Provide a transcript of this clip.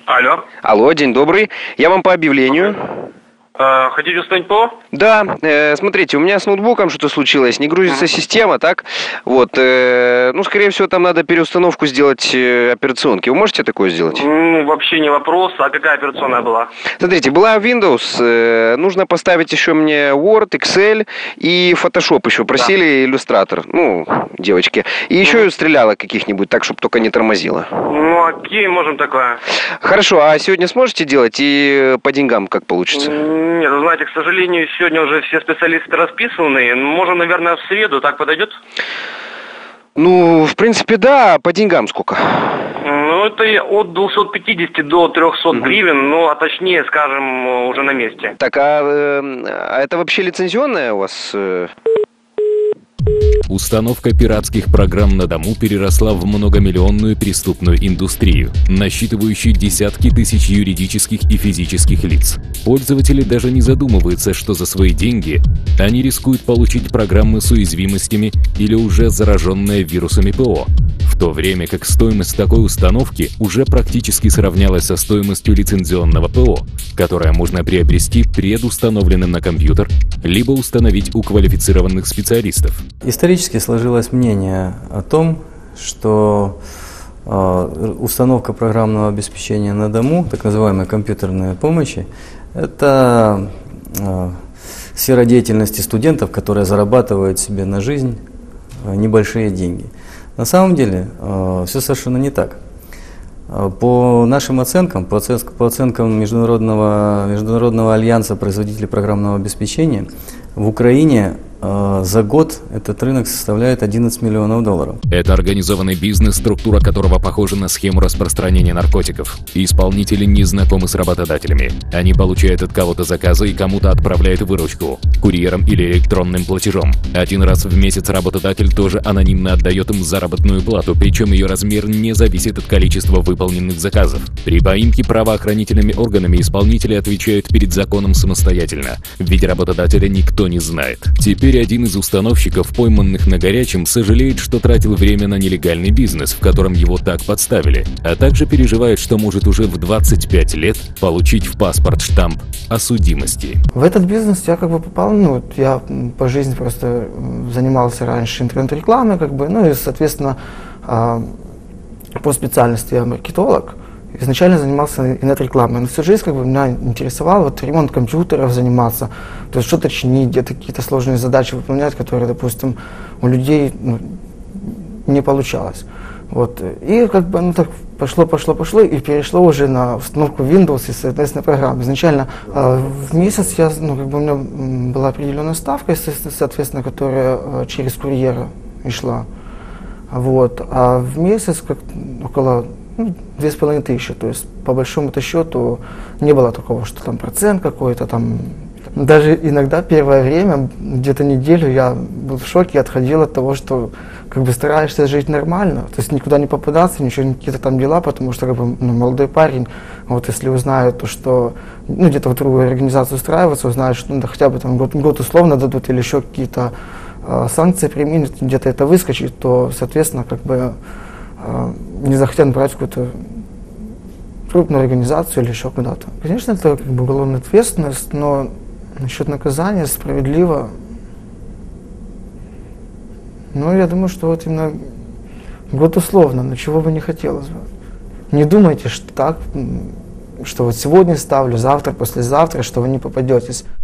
Алло. Алло, день добрый. Я вам по объявлению. Хотите установить ПО? Да, смотрите, у меня с ноутбуком что-то случилось, не грузится система, так? Вот, ну, скорее всего, там надо переустановку сделать операционки. Вы можете такое сделать? Ну, вообще не вопрос. А какая операционная была? Смотрите, была Windows, нужно поставить еще мне Word, Excel и Photoshop еще. Просили иллюстратор, ну, девочки. И еще стреляла каких-нибудь, так, чтобы только не тормозило. Ну, окей, можем такое. Хорошо, а сегодня сможете делать и по деньгам как получится? Нет, вы знаете, к сожалению, сегодня уже все специалисты расписаны. Можем, наверное, в среду. Так подойдет? Ну, в принципе, да. По деньгам сколько? Ну, это от 250 до 300 гривен, ну, а точнее, скажем, уже на месте. Так, а это вообще лицензионная у вас? Установка пиратских программ на дому переросла в многомиллионную преступную индустрию, насчитывающую десятки тысяч юридических и физических лиц. Пользователи даже не задумываются, что за свои деньги они рискуют получить программы с уязвимостями или уже зараженные вирусами ПО, в то время как стоимость такой установки уже практически сравнялась со стоимостью лицензионного ПО, которое можно приобрести предустановленным на компьютер, либо установить у квалифицированных специалистов. Исторически сложилось мнение о том, что установка программного обеспечения на дому, так называемой компьютерной помощи, это сфера деятельности студентов, которые зарабатывают себе на жизнь небольшие деньги. На самом деле все совершенно не так. По нашим оценкам, по оценкам Международного альянса производителей программного обеспечения, в Украине за год этот рынок составляет 11 миллионов долларов. Это организованный бизнес, структура которого похожа на схему распространения наркотиков. Исполнители не знакомы с работодателями. Они получают от кого-то заказы и кому-то отправляют выручку курьером или электронным платежом. Один раз в месяц работодатель тоже анонимно отдает им заработную плату, причем ее размер не зависит от количества выполненных заказов. При поимке правоохранительными органами исполнители отвечают перед законом самостоятельно, ведь работодателя никто не знает. Теперь один из установщиков, пойманных на горячем, сожалеет, что тратил время на нелегальный бизнес, в котором его так подставили, а также переживает, что может уже в 25 лет получить в паспорт штамп о судимости. В этот бизнес я попал, я по жизни просто занимался раньше интернет-рекламой, ну и, соответственно, по специальности я маркетолог. Изначально занимался интернет-рекламой, но всю жизнь меня интересовал ремонт компьютеров заниматься, то есть что-то чинить, где-то какие-то сложные задачи выполнять, которые, допустим, у людей не получалось. И так пошло и перешло уже на установку Windows и, соответственно, программ. Изначально в месяц у меня была определенная ставка, соответственно, которая через курьера и шла. А в месяц около 2500, то есть по большому-то счету не было такого, что там процент какой-то там. Даже иногда первое время, где-то неделю, я был в шоке, отходил от того, что стараешься жить нормально, то есть никуда не попадаться, ничего, какие-то там дела, потому что молодой парень, если узнает, то что где-то в другую организацию устраиваться, узнает, что хотя бы там год условно дадут или еще какие-то санкции применят, где-то это выскочит, то, соответственно, не захотят брать какую-то крупную организацию или еще куда-то. Конечно, это уголовная ответственность, но насчет наказания справедливо. Я думаю, что именно год условно, но чего бы не хотелось бы. Не думайте, что так, что сегодня ставлю, завтра, послезавтра, что вы не попадетесь.